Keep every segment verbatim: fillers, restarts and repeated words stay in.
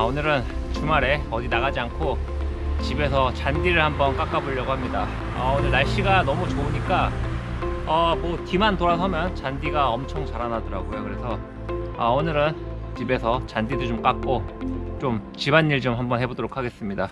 오늘은 주말에 어디 나가지 않고 집에서 잔디를 한번 깎아 보려고 합니다. 아, 오늘 날씨가 너무 좋으니까 어, 뭐 뒤만 돌아서면 잔디가 엄청 자라나더라고요. 그래서 아, 오늘은 집에서 잔디도 좀 깎고 좀 집안일 좀 한번 해보도록 하겠습니다.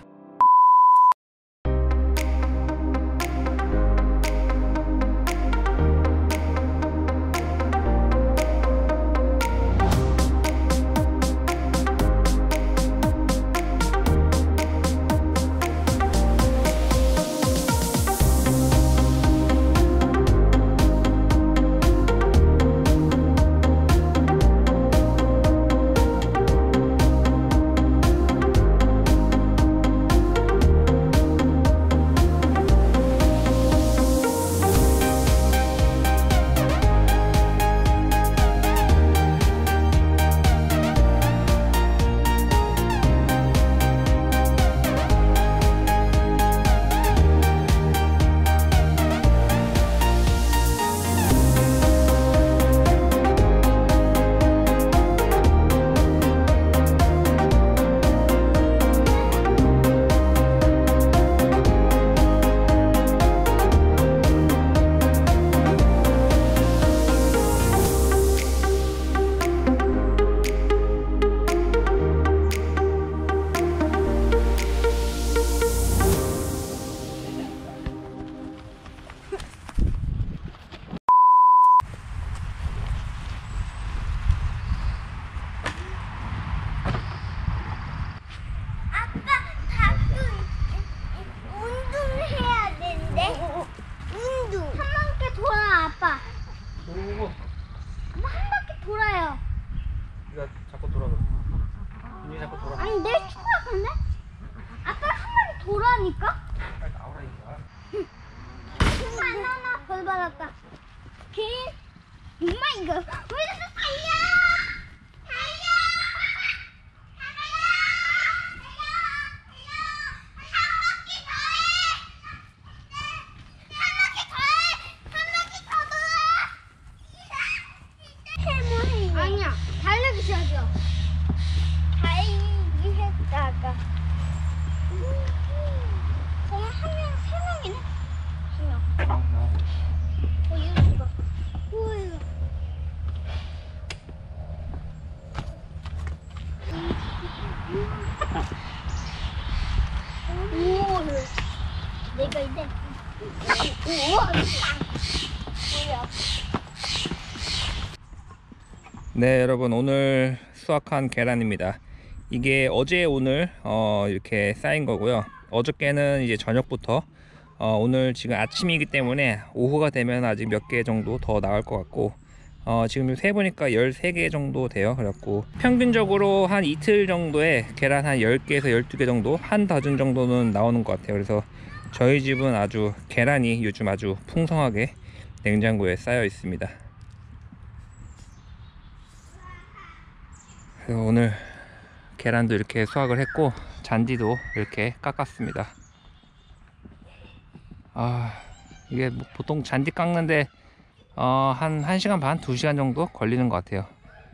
네가 자꾸 돌아가. 니 자꾸 돌아. 아니 내 축구야 근데? 아까 한 마리 돌아니까? 빨리 나오라니까. 하나나 벌 받았다. 개. 엄마 이거 왜 이렇게 달려? 달려! 아니야, 달리기 시작이야. 달리기 했다가 그럼 한 명, 세 명이네? 한 명. 어, 이거 누가? 우와, 이거. 오, 내가 이제 우와, 뭐야? 네, 여러분, 오늘 수확한 계란입니다. 이게 어제 오늘 어, 이렇게 쌓인 거고요. 어저께는 이제 저녁부터 어, 오늘 지금 아침이기 때문에 오후가 되면 아직 몇 개 정도 더 나올 것 같고 어, 지금 세보니까 열세 개 정도 돼요. 그래갖고 평균적으로 한 이틀 정도에 계란 한 열 개에서 열두 개 정도, 한 더즌 정도는 나오는 것 같아요. 그래서 저희 집은 아주 계란이 요즘 아주 풍성하게 냉장고에 쌓여 있습니다. 그래서 오늘 계란도 이렇게 수확을 했고 잔디도 이렇게 깎았습니다. 아, 이게 뭐 보통 잔디 깎는데 어, 한 1시간 반, 두 시간 정도 걸리는 것 같아요.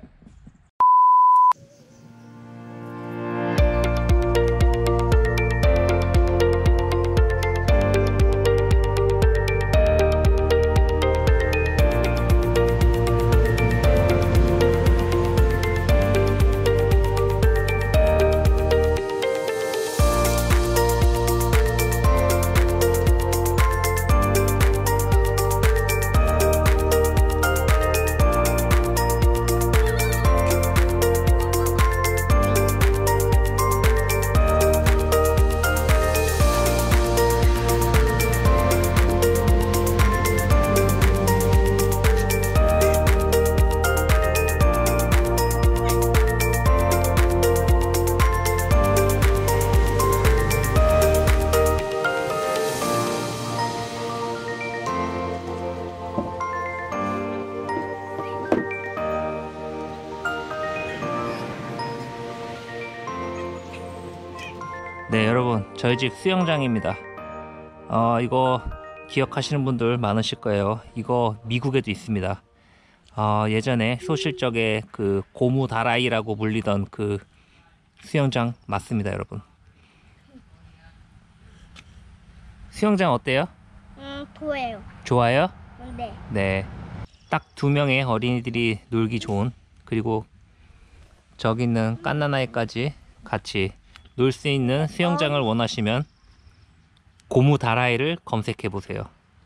네, 여러분, 저희 집 수영장입니다. 어, 이거 기억하시는 분들 많으실 거예요. 이거 미국에도 있습니다. 어, 예전에 소실적에 그 고무다라이라고 불리던 그 수영장 맞습니다, 여러분. 수영장 어때요? 음, 좋아요. 좋아요? 네. 네. 딱 두 명의 어린이들이 놀기 좋은, 그리고 저기 있는 깐나나이까지 같이 놀 수 있는 수영장을 원하시면 고무 다라이를 검색해 보세요.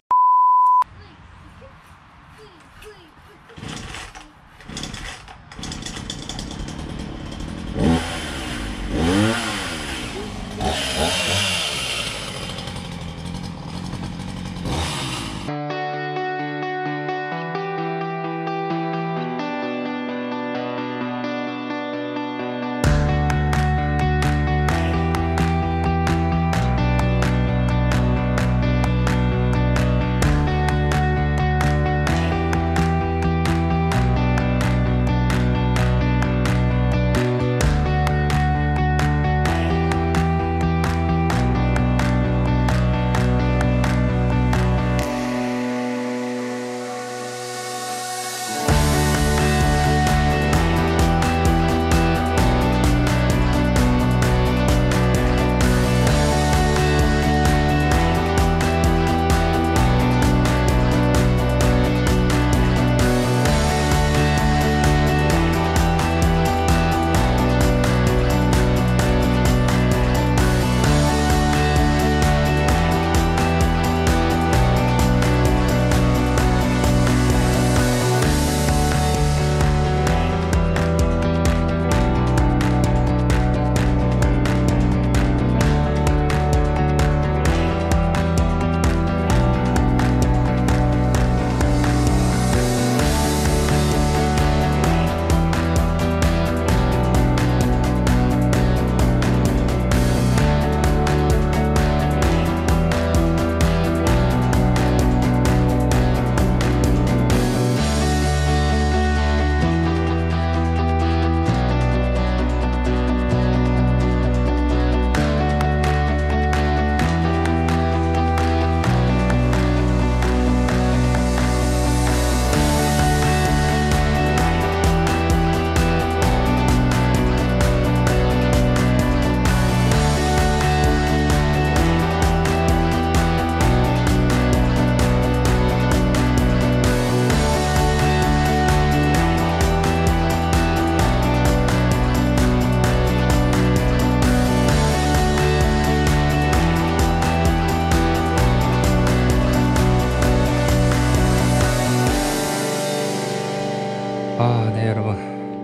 아, 네, 여러분.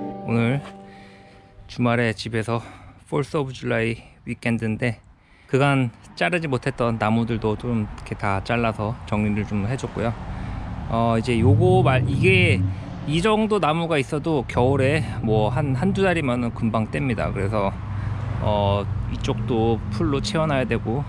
오늘 주말에 집에서 폴스 오브 줄라이 위켄드인데 그간 자르지 못했던 나무들도 좀 이렇게 다 잘라서 정리를 좀 해줬고요. 어, 이제 요거 말, 이게 이 정도 나무가 있어도 겨울에 뭐 한, 한두 달이면은 금방 뗍니다. 그래서 어, 이쪽도 풀로 채워놔야 되고,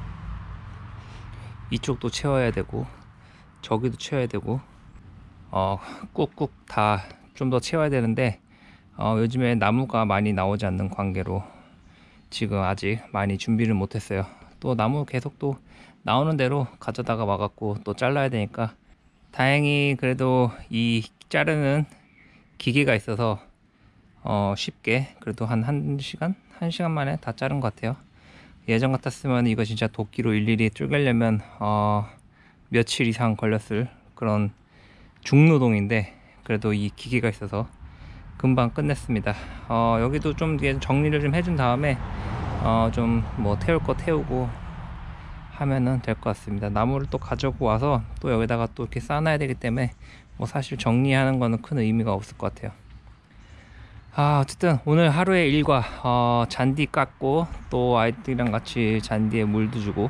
이쪽도 채워야 되고, 저기도 채워야 되고, 어, 꾹꾹 다 좀 더 채워야 되는데, 어, 요즘에 나무가 많이 나오지 않는 관계로 지금 아직 많이 준비를 못했어요. 또 나무 계속 또 나오는 대로 가져다가 와갖고 또 잘라야 되니까, 다행히 그래도 이 자르는 기계가 있어서 어, 쉽게 그래도 한 1시간? 한 시간 만에 다 자른 것 같아요. 예전 같았으면 이거 진짜 도끼로 일일이 쪼개려면 어, 며칠 이상 걸렸을 그런 중노동인데, 그래도 이 기계가 있어서 금방 끝냈습니다. 어, 여기도 좀 정리를 좀 해준 다음에 어, 좀 뭐 태울 거 태우고 하면은 될 것 같습니다. 나무를 또 가져고 와서 또 여기다가 또 이렇게 쌓아놔야 되기 때문에 뭐 사실 정리하는 거는 큰 의미가 없을 것 같아요. 아, 어쨌든 오늘 하루의 일과 어, 잔디 깎고 또 아이들이랑 같이 잔디에 물도 주고,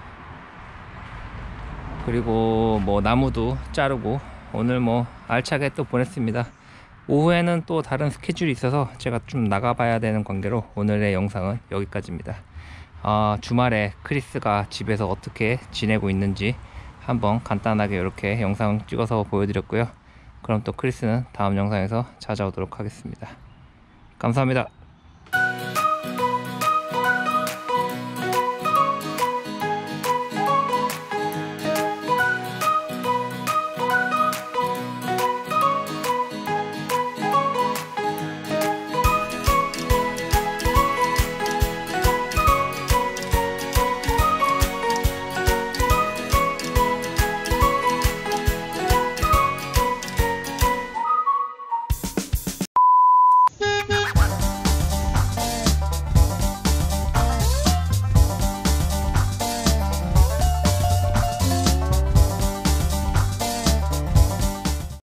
그리고 뭐 나무도 자르고 오늘 뭐 알차게 또 보냈습니다. 오후에는 또 다른 스케줄이 있어서 제가 좀 나가봐야 되는 관계로 오늘의 영상은 여기까지입니다. 어, 주말에 크리스가 집에서 어떻게 지내고 있는지 한번 간단하게 이렇게 영상 찍어서 보여드렸고요. 그럼 또 크리스는 다음 영상에서 찾아오도록 하겠습니다. 감사합니다.